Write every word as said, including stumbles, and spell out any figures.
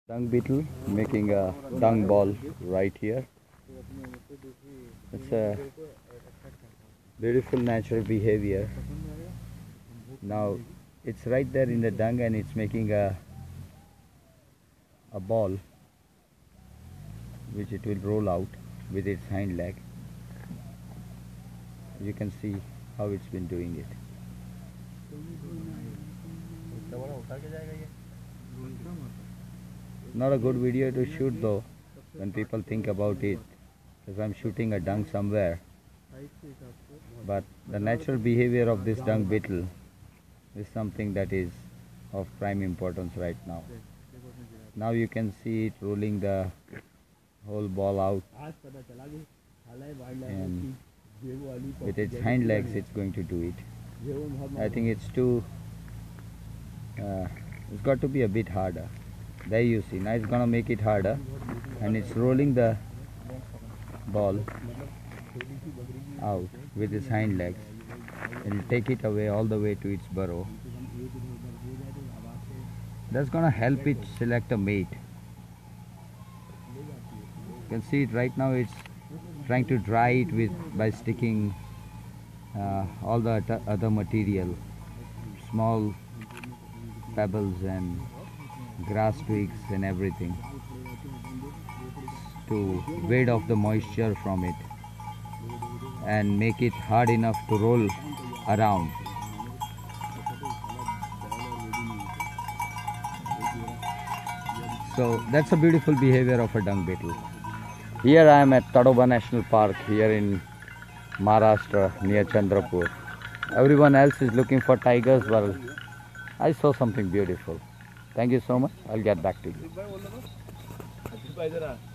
Dung beetle making a dung ball right here. It's a beautiful natural behavior. Now it's right there in the dung and it's making a a ball which it will roll out with its hind leg. You can see how it's been doing it. Not a good video to shoot though when people think about it, because I'm shooting a dung somewhere. But the natural behavior of this dung beetle is something that is of prime importance right now. Now you can see it rolling the whole ball out, and with its hind legs it's going to do it. I think it's too uh, it's got to be a bit harder. There you see, now it's gonna make it harder, and it's rolling the ball out with its hind legs and take it away all the way to its burrow. That's gonna help it select a mate. You can see it right now, it's trying to dry it with by sticking uh, all the other material, small pebbles and grass twigs and everything, to ward off the moisture from it and make it hard enough to roll around. So that's a beautiful behavior of a dung beetle. Here I am at Tadoba National Park here in Maharashtra near Chandrapur. Everyone else is looking for tigers. Well, I saw something beautiful. Thank you so much. I'll get back to you.